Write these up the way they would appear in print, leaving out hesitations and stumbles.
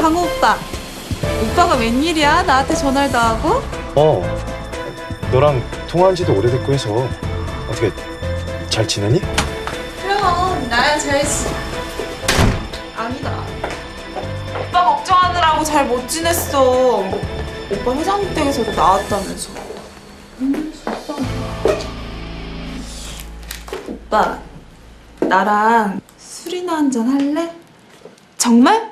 강우 오빠. 오빠가 웬일이야? 나한테 전화를 다 하고? 너랑 통화한 지도 오래됐고 해서 어떻게 잘 지내니? 그럼 나야 잘지. 아니다. 오빠 걱정하느라고 잘 못 지냈어. 오빠 회장님 댁에서도 나왔다면서. 오빠, 나랑 술이나 한잔 할래? 정말?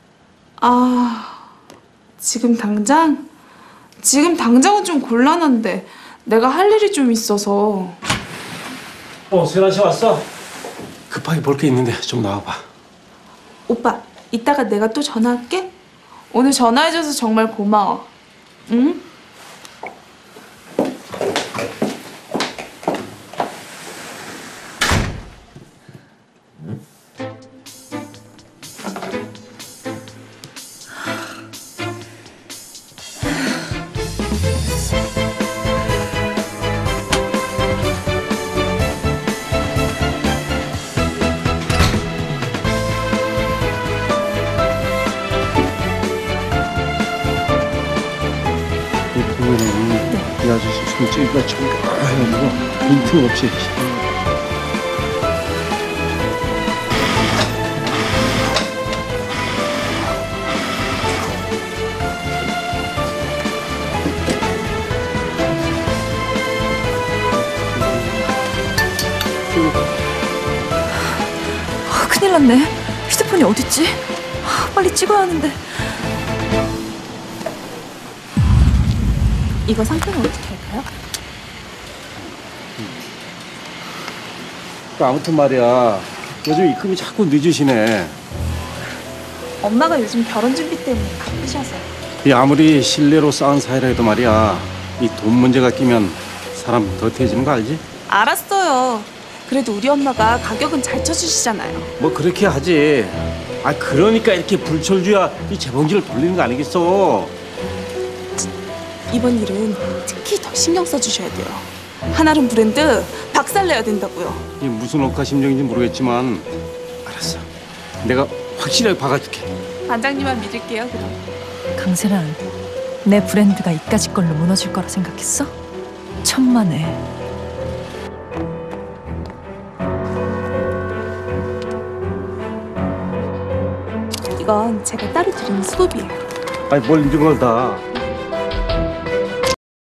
지금 당장? 지금 당장은 좀 곤란한데 내가 할 일이 좀 있어서. 세란 씨 왔어? 급하게 볼 게 있는데 좀 나와봐. 오빠, 이따가 내가 또 전화할게. 오늘 전화해줘서 정말 고마워. 응? 이 아저씨 손찌가 청결해가지고 빈틈없이. 큰일 났네. 휴대폰이 어딨지? 빨리 찍어야 하는데. 이거 상태는 어떻게 할까요? 아무튼 말이야, 요즘 입금이 자꾸 늦으시네. 엄마가 요즘 결혼 준비 때문에 바쁘셔서. 이 아무리 신뢰로 쌓은 사이라 도 말이야, 이 돈 문제가 끼면 사람 더태해지는 거 알지? 알았어요. 그래도 우리 엄마가 가격은 잘 쳐주시잖아요. 뭐 그렇게 하지. 그러니까 이렇게 불철주야 이 재봉지를 돌리는 거 아니겠어? 이번 일은 특히 더 신경 써주셔야 돼요. 한아름 브랜드 박살내야 된다고요. 이게 무슨 억하 심정인지 모르겠지만 알았어. 내가 확실하게 박아줄게. 반장님만 믿을게요, 그럼. 강세란, 내 브랜드가 이까짓 걸로 무너질 거라 생각했어? 천만에. 이건 제가 따로 드리는 수고비예요. 뭘 이런 걸 다.